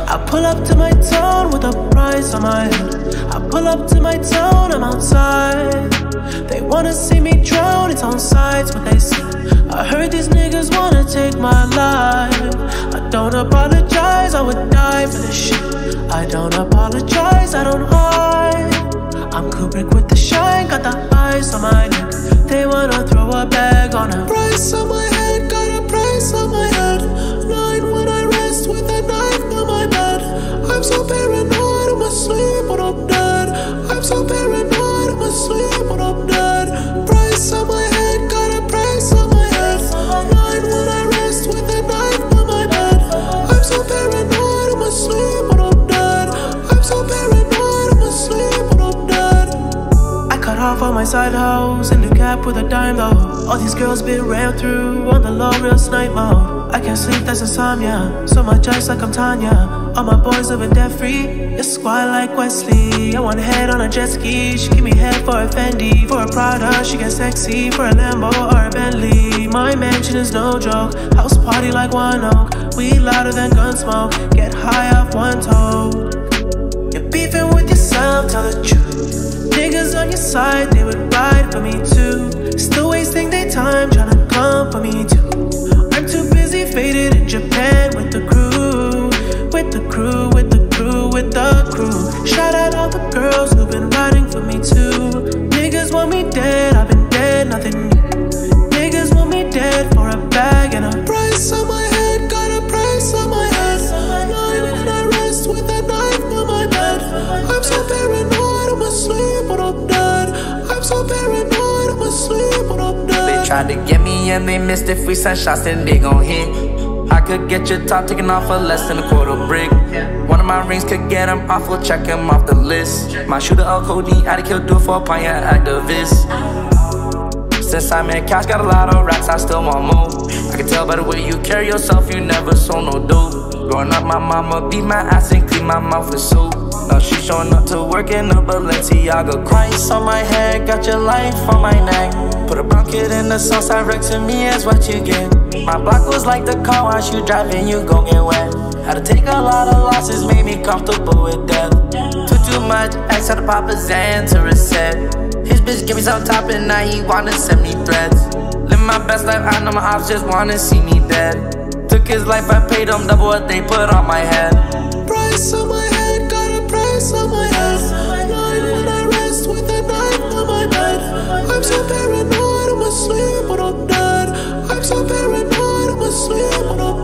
I pull up to my town with a price on my head. I pull up to my town, I'm outside. They wanna see me drown, it's on sides what they see. I heard these niggas wanna take my life. I don't apologize, I would die for this shit. I don't apologize, I don't hide. I'm Kubrick with the shine, got the ice on my neck. They wanna throw a bag on a price on my head, got a price on my head. 9 when I rest with a knife by my bed. I'm so paranoid, I'm asleep when I'm dead. I'm so paranoid, I'm asleep when I'm dead. Price on my head, got a price on my head. 9 when I rest with a knife by my bed. I'm so paranoid, I'm asleep when I'm dead. I'm so paranoid, I'm asleep when I'm dead. I cut off all my side hoes in the cap with a dime though. All these girls been ran through on the low, real snipe mode. I can't sleep, that's insomnia. So much ice like I'm Tanya. All my boys living debt free. It's squad like Wesley. I want head on a jet ski. She give me head for a Fendi. For a Prada, she get sexy. For a Lambo or a Bentley. My mansion is no joke. House party like one oak. We louder than gun smoke. Get high off one toe. You're beefing with yourself, tell the truth. Niggas on your side, they would ride for me too. Still wasting their time trying to come for me too. I'm too busy faded in Japan with the crew. With the crew, with the crew, with the crew. Shout out all the girls who've been riding for me too. Niggas want me dead, I've been dead, nothing new. Niggas want me dead for a bag and a price on my head, got a price on my head. 9 when I rest with a knife by my bed. I'm so paranoid, I'm asleep when I'm dead. I'm so paranoid, I'm asleep when I'm dead. They tried to get me and they missed. If we sent shots then they gon' hit. I could get your top taken off for less than a quarter brick. One of my rings could get him off, we'll check him off the list. My shooter of codeine, I'd kill, do it for a pioneer activist. Since I met cash, got a lot of racks, I still want more. I can tell by the way you carry yourself, you never sold no dope. Growing up, my mama beat my ass and clean my mouth with soap. Now she showing up to work in a Balenciaga. Price on my head, got your life on my neck. Put a blanket in the sunset, Rex to me is what you get. My block was like the car wash, you driving, you gon' get wet. Had to take a lot of losses, made me comfortable with death. Took too much, X had to pop a Xan to reset. His bitch give me some top and now he wanna send me threats. Live my best life, I know my ops just wanna see me dead. Took his life, I paid him double what they put on my head. Price on my head, got a price on my head. 9 when I rest with a knife on my bed. I'm so paranoid, I'm asleep when I'm dead. I'm so paranoid, I'm asleep when I'm